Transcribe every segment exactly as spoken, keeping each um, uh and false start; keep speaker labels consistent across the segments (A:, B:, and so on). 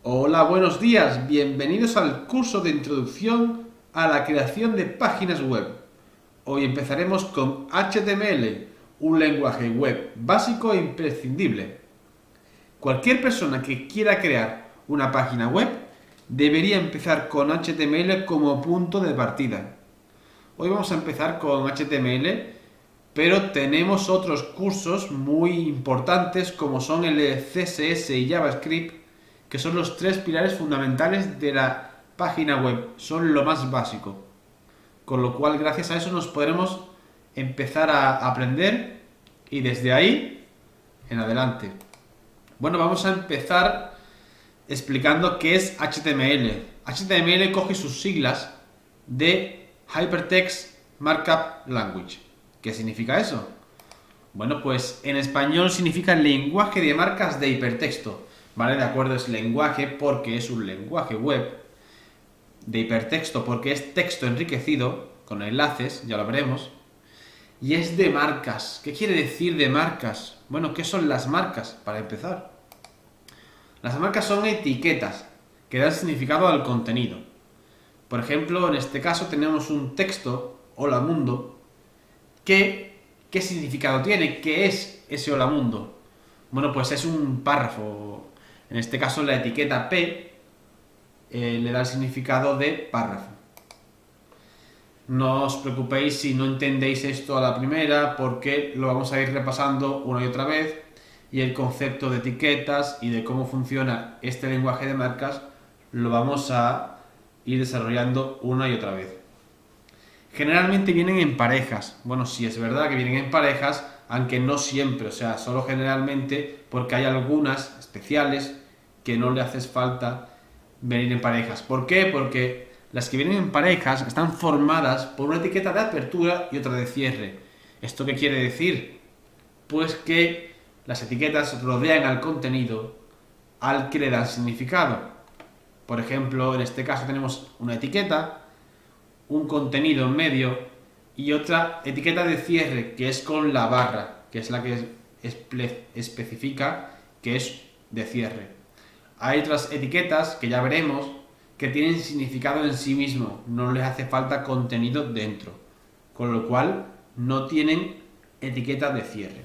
A: Hola, buenos días, bienvenidos al curso de introducción a la creación de páginas web. Hoy empezaremos con H T M L, un lenguaje web básico e imprescindible. Cualquier persona que quiera crear una página web debería empezar con H T M L como punto de partida. Hoy vamos a empezar con H T M L, pero tenemos otros cursos muy importantes como son el C S S y JavaScript, que son los tres pilares fundamentales de la página web, son lo más básico. Con lo cual, gracias a eso nos podremos empezar a aprender y desde ahí en adelante. Bueno, vamos a empezar explicando qué es H T M L. H T M L coge sus siglas de Hypertext Markup Language. ¿Qué significa eso? Bueno, pues en español significa lenguaje de marcas de hipertexto. ¿Vale? De acuerdo, es lenguaje porque es un lenguaje web, de hipertexto porque es texto enriquecido con enlaces, ya lo veremos, y es de marcas. ¿Qué quiere decir de marcas? Bueno, ¿qué son las marcas? Para empezar, las marcas son etiquetas que dan significado al contenido. Por ejemplo, en este caso tenemos un texto, Hola Mundo, que, ¿qué significado tiene? ¿Qué es ese Hola Mundo? Bueno, pues es un párrafo. En este caso la etiqueta P eh, le da el significado de párrafo. No os preocupéis si no entendéis esto a la primera, porque lo vamos a ir repasando una y otra vez, y el concepto de etiquetas y de cómo funciona este lenguaje de marcas lo vamos a ir desarrollando una y otra vez. Generalmente vienen en parejas. Bueno, sí es verdad que vienen en parejas, aunque no siempre, o sea, solo generalmente, porque hay algunas especiales que no le hace falta venir en parejas. ¿Por qué? Porque las que vienen en parejas están formadas por una etiqueta de apertura y otra de cierre. ¿Esto qué quiere decir? Pues que las etiquetas rodean al contenido al que le dan significado. Por ejemplo, en este caso tenemos una etiqueta, un contenido en medio y otra etiqueta de cierre, que es con la barra, que es la que especifica que es de cierre. Hay otras etiquetas, que ya veremos, que tienen significado en sí mismo, no les hace falta contenido dentro, con lo cual no tienen etiqueta de cierre.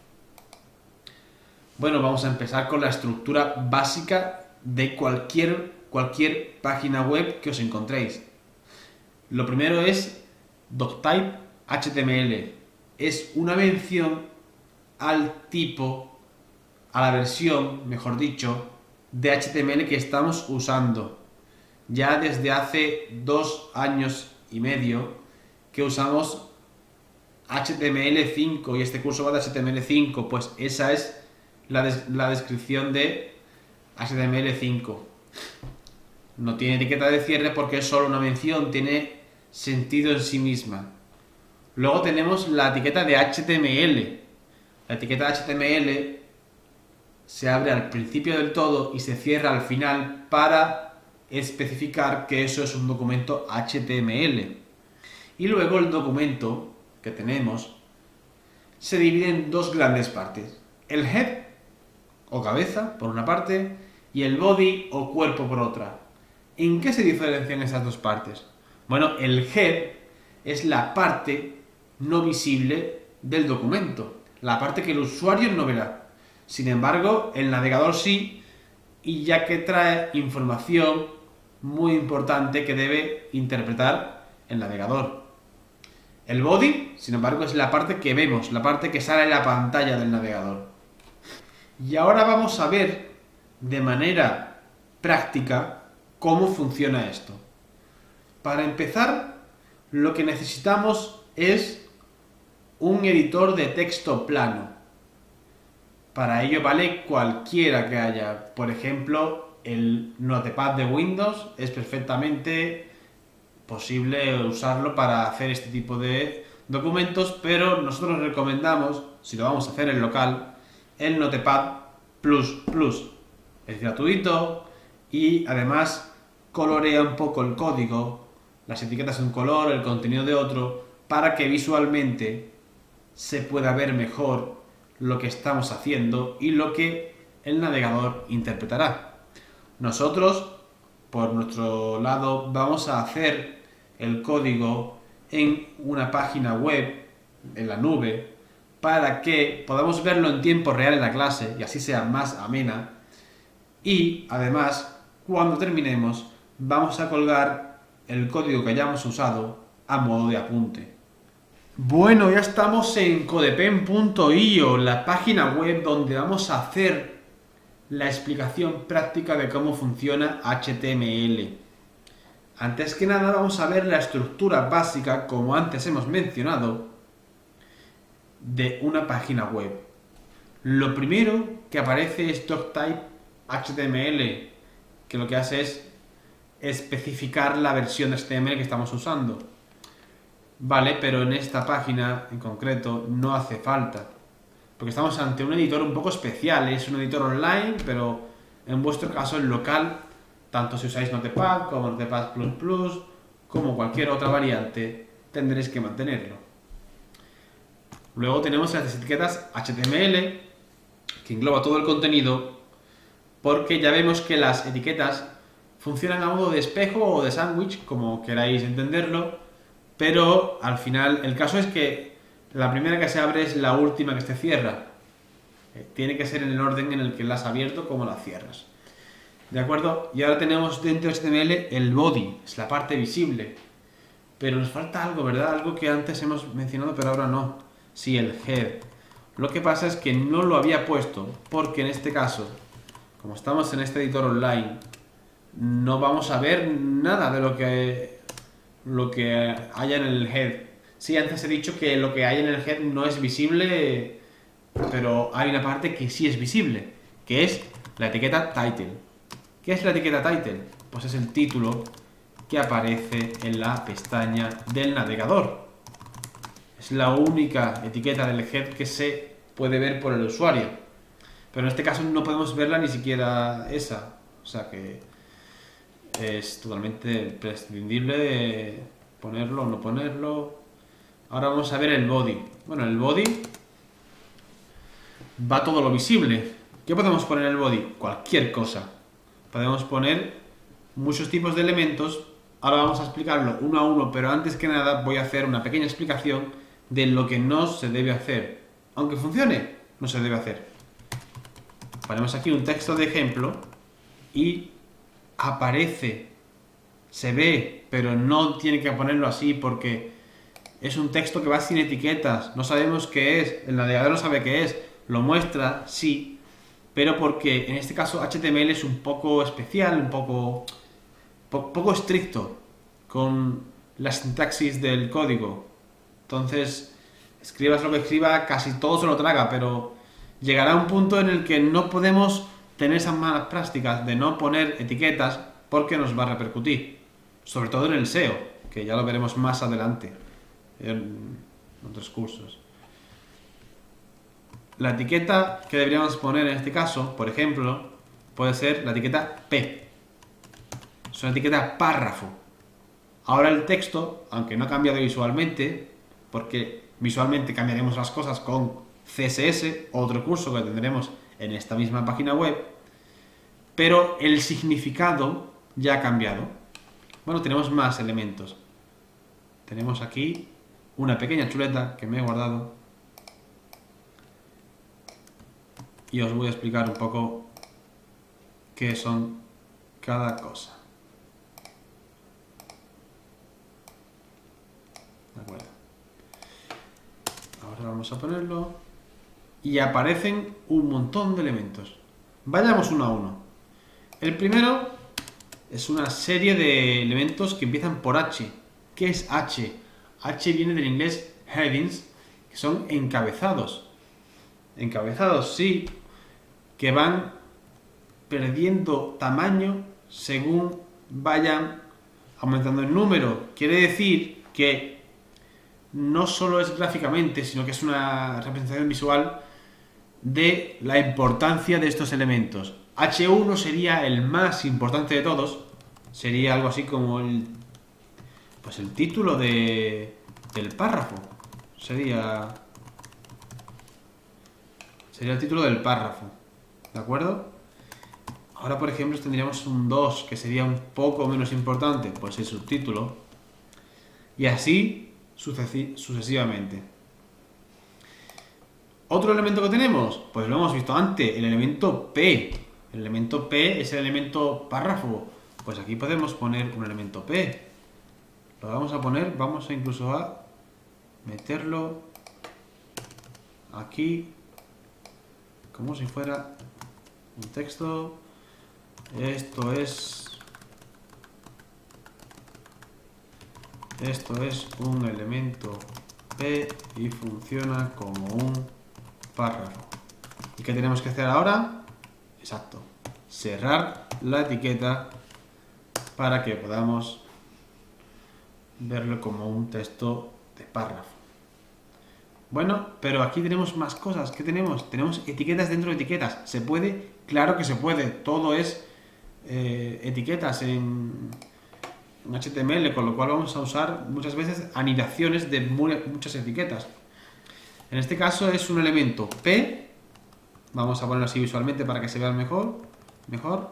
A: Bueno, vamos a empezar con la estructura básica de cualquier, cualquier página web que os encontréis. Lo primero es doctype H T M L. Es una mención al tipo, a la versión, mejor dicho, de H T M L que estamos usando. Ya desde hace dos años y medio que usamos H T M L cinco y este curso va de H T M L cinco, pues esa es la, des la descripción de H T M L cinco. No tiene etiqueta de cierre porque es solo una mención, tiene sentido en sí misma. Luego tenemos la etiqueta de H T M L. La etiqueta de H T M L se abre al principio del todo y se cierra al final para especificar que eso es un documento H T M L. Y luego el documento que tenemos se divide en dos grandes partes. El head o cabeza por una parte y el body o cuerpo por otra. ¿En qué se diferencian esas dos partes? Bueno, el head es la parte no visible del documento, la parte que el usuario no verá. Sin embargo, el navegador sí, y ya que trae información muy importante que debe interpretar el navegador. El body, sin embargo, es la parte que vemos, la parte que sale en la pantalla del navegador. Y ahora vamos a ver de manera práctica cómo funciona esto. Para empezar, lo que necesitamos es un editor de texto plano. Para ello vale cualquiera que haya. Por ejemplo, el Notepad de Windows es perfectamente posible usarlo para hacer este tipo de documentos, pero nosotros recomendamos, si lo vamos a hacer en local, el Notepad Plus Plus. Es gratuito y además colorea un poco el código, las etiquetas de un color, el contenido de otro, para que visualmente se pueda ver mejor lo que estamos haciendo y lo que el navegador interpretará. Nosotros, por nuestro lado, vamos a hacer el código en una página web, en la nube, para que podamos verlo en tiempo real en la clase y así sea más amena. Y además, cuando terminemos, vamos a colgar el código que hayamos usado a modo de apunte. Bueno, ya estamos en codepen punto i o, la página web donde vamos a hacer la explicación práctica de cómo funciona H T M L. Antes que nada vamos a ver la estructura básica, como antes hemos mencionado, de una página web. Lo primero que aparece es doctype H T M L, que lo que hace es especificar la versión de H T M L que estamos usando. Vale, pero en esta página en concreto no hace falta, porque estamos ante un editor un poco especial. Es un editor online, pero en vuestro caso el local, tanto si usáis Notepad como Notepad plus plus, como cualquier otra variante, tendréis que mantenerlo. Luego tenemos las etiquetas H T M L, que engloba todo el contenido, porque ya vemos que las etiquetas funcionan a modo de espejo o de sándwich, como queráis entenderlo, pero al final el caso es que la primera que se abre es la última que se cierra. Eh, tiene que ser en el orden en el que la has abierto como la cierras. ¿De acuerdo? Y ahora tenemos dentro de H T M L el body, es la parte visible. Pero nos falta algo, ¿verdad? Algo que antes hemos mencionado pero ahora no. Sí, el head. Lo que pasa es que no lo había puesto porque en este caso, como estamos en este editor online, no vamos a ver nada de lo que, lo que haya en el head. Sí, antes he dicho que lo que hay en el head no es visible, pero hay una parte que sí es visible, que es la etiqueta title. ¿Qué es la etiqueta title? Pues es el título que aparece en la pestaña del navegador. Es la única etiqueta del head que se puede ver por el usuario. Pero en este caso no podemos verla ni siquiera esa. O sea que es totalmente prescindible de ponerlo o no ponerlo. Ahora vamos a ver el body. Bueno, el body va todo lo visible. ¿Qué podemos poner en el body? Cualquier cosa. Podemos poner muchos tipos de elementos. Ahora vamos a explicarlo uno a uno, pero antes que nada voy a hacer una pequeña explicación de lo que no se debe hacer. Aunque funcione, no se debe hacer. Ponemos aquí un texto de ejemplo y aparece, se ve, pero no tiene que ponerlo así porque es un texto que va sin etiquetas, no sabemos qué es, el navegador no sabe qué es, lo muestra, sí, pero porque en este caso H T M L es un poco especial, un poco, po poco estricto con la sintaxis del código. Entonces, escribas lo que escriba, casi todo se lo traga, pero llegará un punto en el que no podemos tener esas malas prácticas de no poner etiquetas porque nos va a repercutir, sobre todo en el S E O, que ya lo veremos más adelante en otros cursos. La etiqueta que deberíamos poner en este caso, por ejemplo, puede ser la etiqueta P. Es una etiqueta párrafo. Ahora el texto, aunque no ha cambiado visualmente, porque visualmente cambiaremos las cosas con C S S, otro curso que tendremos en esta misma página web, pero el significado ya ha cambiado. Bueno, tenemos más elementos. Tenemos aquí una pequeña chuleta que me he guardado y os voy a explicar un poco qué son cada cosa. De acuerdo. Ahora vamos a ponerlo y aparecen un montón de elementos. Vayamos uno a uno. El primero es una serie de elementos que empiezan por H. ¿Qué es H? H viene del inglés headings, que son encabezados. Encabezados, sí, que van perdiendo tamaño según vayan aumentando el número. Quiere decir que no solo es gráficamente, sino que es una representación visual de la importancia de estos elementos. H uno sería el más importante de todos, sería algo así como el, pues el título de, del párrafo, sería, sería el título del párrafo, ¿de acuerdo? Ahora, por ejemplo, tendríamos un dos, que sería un poco menos importante, pues el subtítulo. Y así sucesivamente. ¿Otro elemento que tenemos? Pues lo hemos visto antes, el elemento P. El elemento P es el elemento párrafo. Pues aquí podemos poner un elemento P. Lo vamos a poner, vamos a incluso a meterlo aquí, como si fuera un texto. Esto es... Esto es un elemento P y funciona como un párrafo. ¿Y qué tenemos que hacer ahora? Exacto. Cerrar la etiqueta para que podamos verlo como un texto de párrafo. Bueno, pero aquí tenemos más cosas. ¿Qué tenemos? Tenemos etiquetas dentro de etiquetas. ¿Se puede? Claro que se puede. Todo es eh, etiquetas en, en H T M L, con lo cual vamos a usar muchas veces anidaciones de muy, muchas etiquetas. En este caso es un elemento P. Vamos a ponerlo así visualmente para que se vea mejor. Mejor.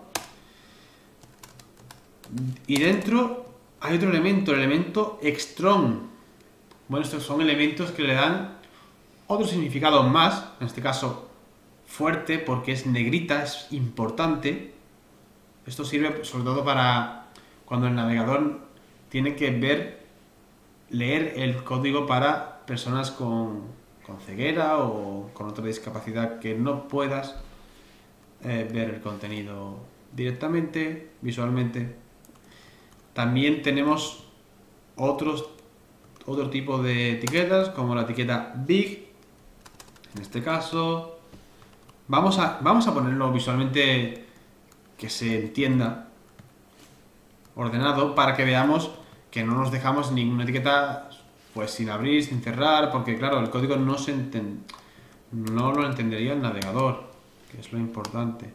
A: Y dentro hay otro elemento, el elemento extron. Bueno, estos son elementos que le dan otro significado más, en este caso fuerte, porque es negrita, es importante. Esto sirve sobre todo para cuando el navegador tiene que ver, leer el código para personas con, con ceguera o con otra discapacidad que no puedas eh, ver el contenido directamente, visualmente. También tenemos otros, otro tipo de etiquetas, como la etiqueta big. En este caso, vamos a, vamos a ponerlo visualmente que se entienda, ordenado, para que veamos que no nos dejamos ninguna etiqueta pues sin abrir, sin cerrar, porque claro, el código no, se enten, no lo entendería el navegador, que es lo importante.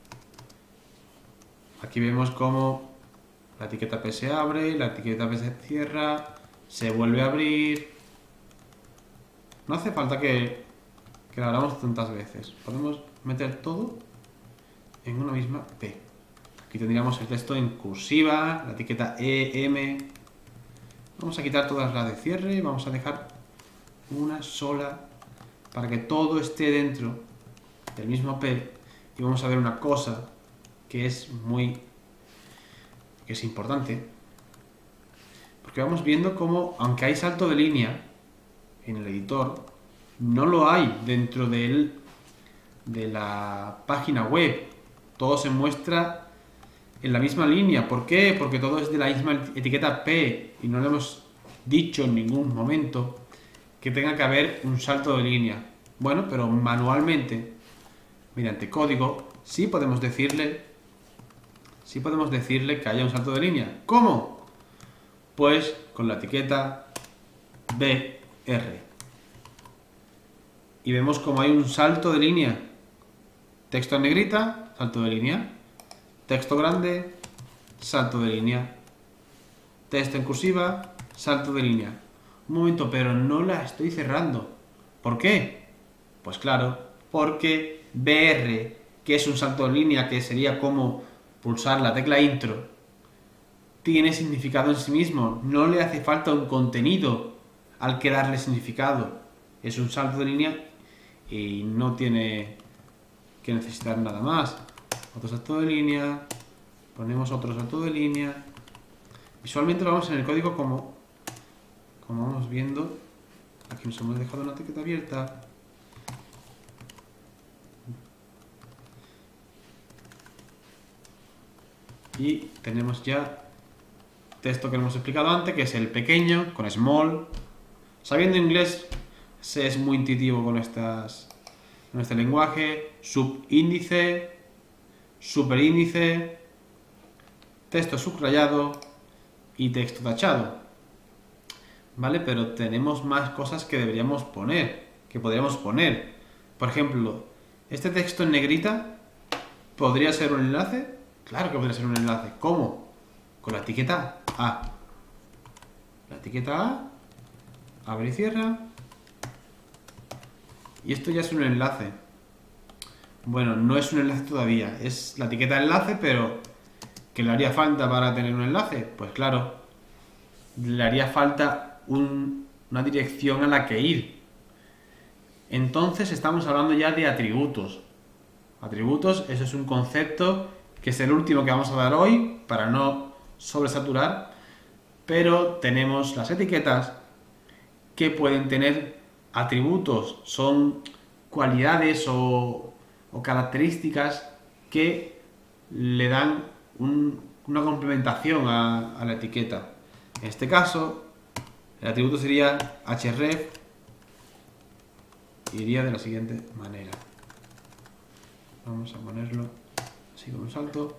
A: Aquí vemos cómo la etiqueta P se abre, la etiqueta P se cierra, se vuelve a abrir. No hace falta que, que la hagamos tantas veces. Podemos meter todo en una misma P. Aquí tendríamos el texto en cursiva, la etiqueta E M. Vamos a quitar todas las de cierre y vamos a dejar una sola para que todo esté dentro del mismo P. Y vamos a ver una cosa que es muy... que es importante, porque vamos viendo cómo, aunque hay salto de línea en el editor, no lo hay dentro de, él, de la página web. Todo se muestra en la misma línea. ¿Por qué? Porque todo es de la misma etiqueta P y no le hemos dicho en ningún momento que tenga que haber un salto de línea. Bueno, pero manualmente, mediante código, sí podemos decirle Sí podemos decirle que haya un salto de línea. ¿Cómo? Pues con la etiqueta B R. Y vemos como hay un salto de línea. Texto en negrita, salto de línea. Texto grande, salto de línea. Texto en cursiva, salto de línea. Un momento, pero no la estoy cerrando. ¿Por qué? Pues claro, porque B R, que es un salto de línea que sería como pulsar la tecla intro, tiene significado en sí mismo, no le hace falta un contenido al que darle significado, es un salto de línea y no tiene que necesitar nada más. Otro salto de línea, ponemos otro salto de línea, visualmente lo vamos en el código como, como vamos viendo. Aquí nos hemos dejado una etiqueta abierta. Y tenemos ya texto que hemos explicado antes, que es el pequeño, con small. Sabiendo inglés, se es muy intuitivo con, estas, con este lenguaje. Subíndice, superíndice, texto subrayado y texto tachado. ¿Vale? Pero tenemos más cosas que deberíamos poner, que podríamos poner. Por ejemplo, este texto en negrita podría ser un enlace. Claro que podría ser un enlace. ¿Cómo? Con la etiqueta A. La etiqueta A, abre y cierra. Y esto ya es un enlace. Bueno, no es un enlace todavía, es la etiqueta enlace, pero ¿que le haría falta para tener un enlace? Pues claro, le haría falta un, una dirección a la que ir. Entonces estamos hablando ya de atributos. Atributos, eso es un concepto que es el último que vamos a dar hoy para no sobresaturar, pero tenemos las etiquetas que pueden tener atributos, son cualidades o, o características que le dan un, una complementación a, a la etiqueta. En este caso, el atributo sería href, iría de la siguiente manera. Vamos a ponerlo así con un salto.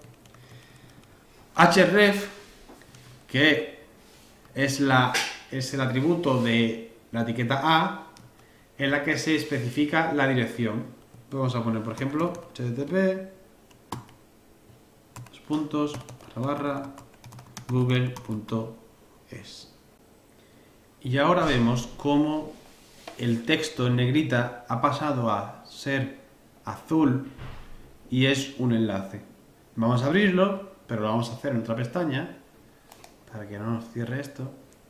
A: Href, que es, la, es el atributo de la etiqueta A, en la que se especifica la dirección. Vamos a poner, por ejemplo, http dos puntos barra barra google.es. Y ahora vemos cómo el texto en negrita ha pasado a ser azul y es un enlace. Vamos a abrirlo, pero lo vamos a hacer en otra pestaña para que no nos cierre esto.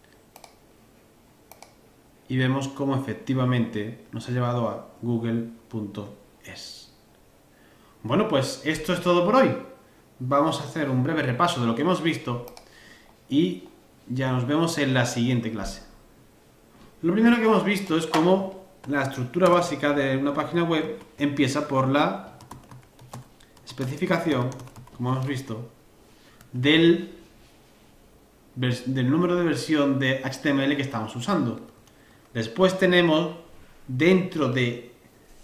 A: Y vemos cómo efectivamente nos ha llevado a google.es. Bueno, pues esto es todo por hoy. Vamos a hacer un breve repaso de lo que hemos visto y ya nos vemos en la siguiente clase. Lo primero que hemos visto es cómo la estructura básica de una página web empieza por la especificación, como hemos visto, del, del número de versión de H T M L que estamos usando. Después tenemos dentro de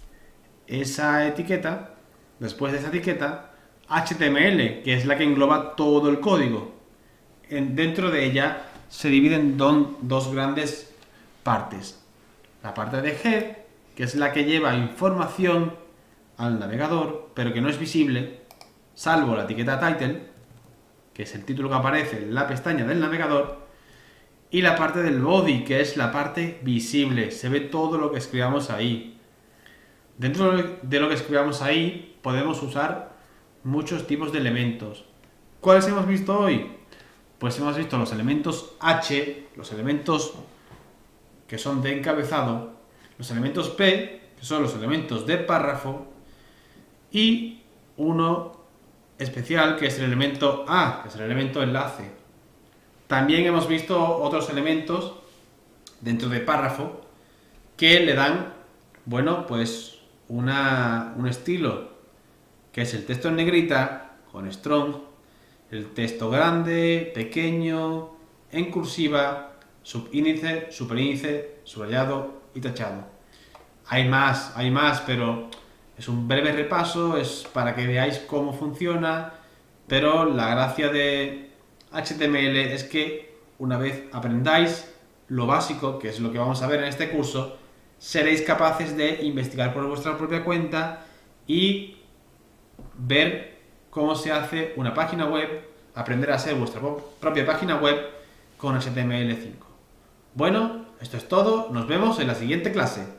A: esa etiqueta, después de esa etiqueta, H T M L, que es la que engloba todo el código. En, dentro de ella se dividen don, dos grandes partes. La parte de head, que es la que lleva información al navegador, pero que no es visible, salvo la etiqueta title, que es el título que aparece en la pestaña del navegador, y la parte del body, que es la parte visible, se ve todo lo que escribamos ahí. Dentro de lo que escribamos ahí podemos usar muchos tipos de elementos. ¿Cuáles hemos visto hoy? Pues hemos visto los elementos H, los elementos que son de encabezado, los elementos P, que son los elementos de párrafo, y uno especial que es el elemento A, que es el elemento enlace. También hemos visto otros elementos dentro de párrafo que le dan, bueno, pues una, un estilo, que es el texto en negrita, con strong, el texto grande, pequeño, en cursiva, subíndice, superíndice, subrayado y tachado. Hay más, hay más, pero es un breve repaso, es para que veáis cómo funciona, pero la gracia de H T M L es que una vez aprendáis lo básico, que es lo que vamos a ver en este curso, seréis capaces de investigar por vuestra propia cuenta y ver cómo se hace una página web, aprender a hacer vuestra propia página web con H T M L cinco. Bueno, esto es todo, nos vemos en la siguiente clase.